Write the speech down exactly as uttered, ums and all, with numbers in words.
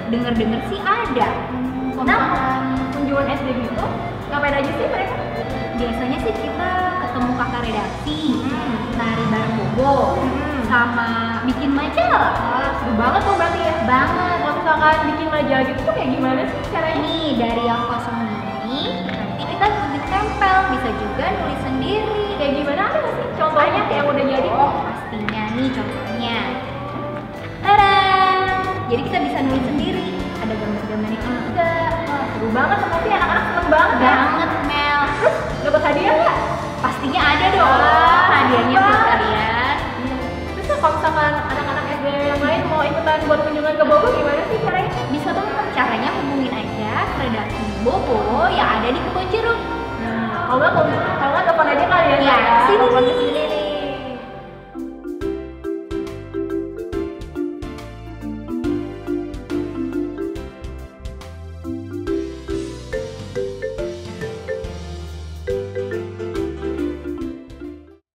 denger-denger sih ada. Kalau Nah, misalkan kunjungan S D gitu, ngapain aja sih mereka? biasanya sih kita ketemu kakak redaksi, Hmm. nari bareng bobo, Hmm. sama bikin majalah. Ah, seru banget tuh berarti ya. Banget. Kalau misalkan bikin majalah gitu tuh kayak gimana sih caranya? Nih dari yang kosong ini nanti kita bikin tempel, bisa juga nulis sendiri. Kayak gimana, ada nggak sih contohnya yang udah jadi? Oh, pastinya nih contohnya. Tada! Jadi kita bisa nulis sendiri. Ada gambar-gambarnya juga. Wah, seru banget, pasti anak-anak seneng banget ya. Banget, Mel. Terus dapat hadiah nggak? Pastinya ada dong. Wah, Hadiahnya buat banget. kalian. Terus kalau misalkan anak-anak S D yang lain mau ikutan buat kunjungan ke Bogor, gimana sih caranya? Bisa banget. Caranya hubungin aja ke redaksi Bobo